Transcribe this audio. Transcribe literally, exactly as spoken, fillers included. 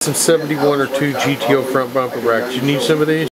Some seventy-one or two G T O front bumper racks. You need some of these?